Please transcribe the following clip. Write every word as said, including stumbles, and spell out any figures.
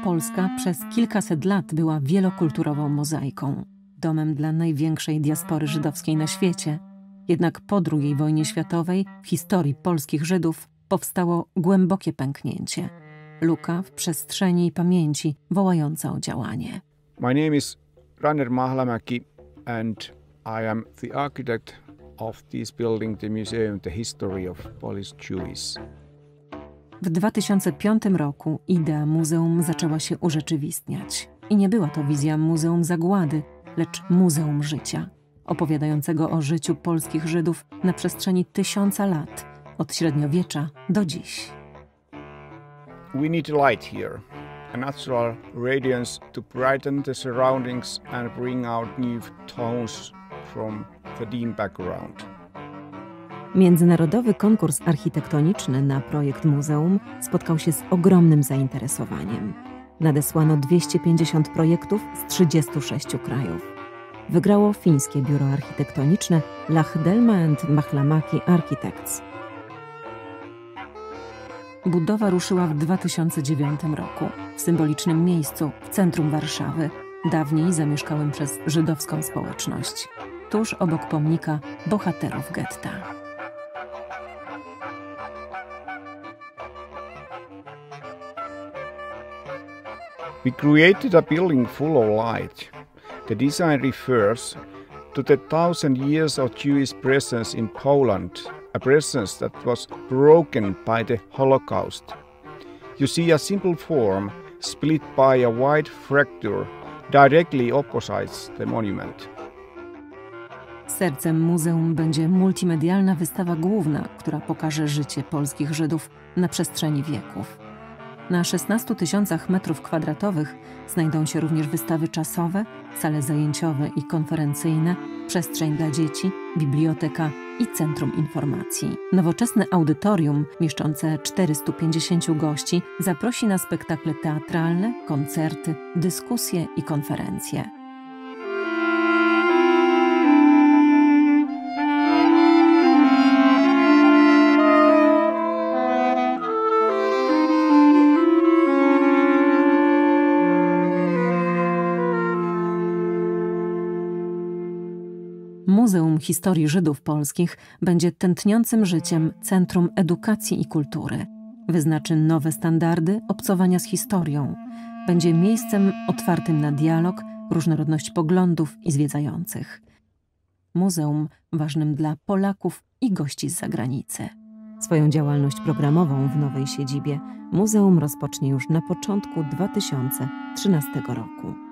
Polska przez kilkaset lat była wielokulturową mozaiką, domem dla największej diaspory żydowskiej na świecie. Jednak po drugiej wojnie światowej w historii polskich Żydów powstało głębokie pęknięcie. Luka w przestrzeni i pamięci wołająca o działanie. My name is Rainer Mahlamäki and I am the architect of this building, the museum, the history of Polish Jews. W dwa tysiące piątym roku idea muzeum zaczęła się urzeczywistniać. I nie była to wizja muzeum zagłady, lecz muzeum życia, opowiadającego o życiu polskich Żydów na przestrzeni tysiąca lat, od średniowiecza do dziś. We need light here, a natural radiance to brighten the surroundings and bring out new tones from the dim background. Międzynarodowy konkurs architektoniczny na projekt muzeum spotkał się z ogromnym zainteresowaniem. Nadesłano dwieście pięćdziesiąt projektów z trzydziestu sześciu krajów. Wygrało fińskie biuro architektoniczne Lahdelma and Mahlamäki Architects. Budowa ruszyła w dwa tysiące dziewiątym roku w symbolicznym miejscu w centrum Warszawy, dawniej zamieszkałym przez żydowską społeczność, tuż obok pomnika bohaterów getta. We created a building full of light. The design refers to the thousand years of Jewish presence in Poland, a presence that was broken by the Holocaust. You see a simple form split by a wide fracture directly opposite the monument. Sercem muzeum będzie multimedialna wystawa główna, która pokaże życie polskich Żydów na przestrzeni wieków. Na szesnastu tysiącach metrów kwadratowych znajdą się również wystawy czasowe, sale zajęciowe i konferencyjne, przestrzeń dla dzieci, biblioteka i centrum informacji. Nowoczesne audytorium, mieszczące czterystu pięćdziesięciu gości, zaprosi na spektakle teatralne, koncerty, dyskusje i konferencje. Muzeum Historii Żydów Polskich będzie tętniącym życiem centrum edukacji i kultury. Wyznaczy nowe standardy obcowania z historią. Będzie miejscem otwartym na dialog, różnorodność poglądów i zwiedzających. Muzeum ważnym dla Polaków i gości z zagranicy. Swoją działalność programową w nowej siedzibie muzeum rozpocznie już na początku dwa tysiące trzynastego roku.